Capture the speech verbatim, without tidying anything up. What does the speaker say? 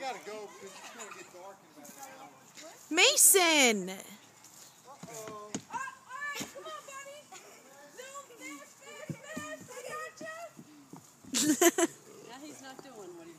gotta go because it's going to get dark in about an hour. Mason! Uh-oh. Alright, come on, buddy. No, fast, fast, fast. I got you. Now he's not doing what he's